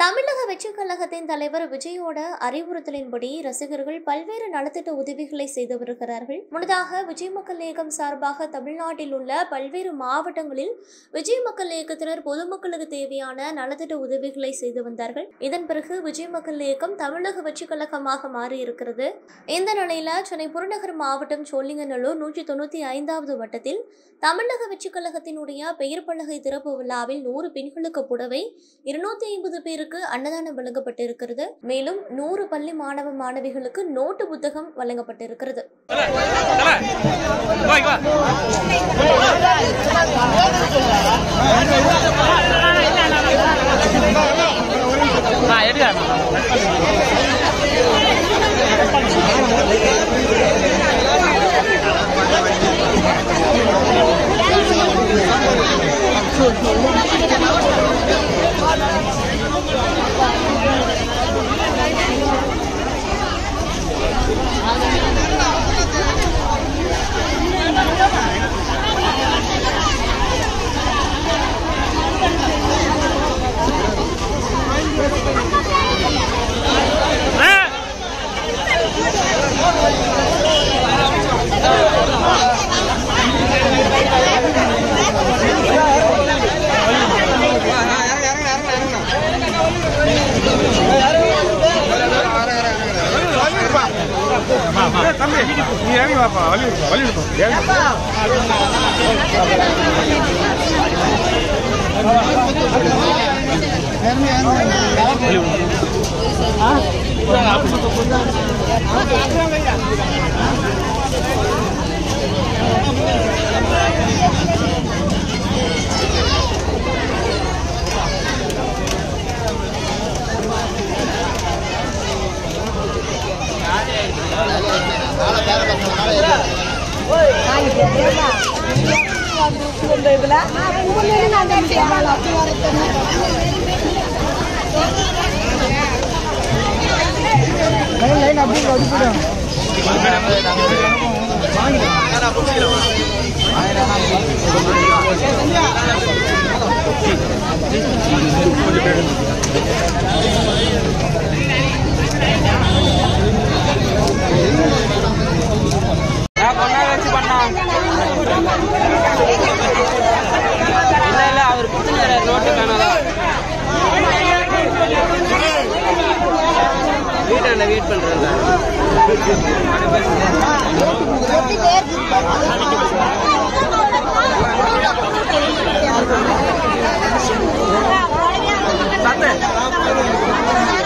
தமிழக வெற்றிக் கழகத்தின் தலைவர் விஜயோட அறிவுறுத்தலின்படி ரசிகர்கள் பல்வேறு நலத்திட்ட உதவிகளை செய்து வருகிறார்கள். முன்னதாக விஜய் மக்கள் இயக்கம் சார்பாக தமிழ்நாட்டில் உள்ள பல்வேறு மாவட்டங்களில் விஜய் மக்கள் இயக்கத்தினர் பொதுமக்களுக்கு தேவையான நலத்திட்ட உதவிகளை செய்து வந்தார்கள். இதன் பிறகு விஜய் மக்கள் இயக்கம் தமிழக வெற்றிக் கழகமாக மாறியிருக்கிறது. இந்த நிலையில சென்னை புறநகர் மாவட்டம் சோழிங்கநல்லூர் 195வது வட்டத்தில் தமிழக வெற்றிக் கழகத்தினுடைய பெயர் பலகை திறப்பு விழாவில் 100 பெண்களுக்கு புடவை, 250 பேருக்கு அன்னதானம் வழங்கப்பட்டிருக்கிறது. மேலும் 100 பள்ளி மாணவ மாணவிகளுக்கு நோட்டு புத்தகம் வழங்கப்பட்டிருக்கிறது. வெயிட் பண்றேன். Sate.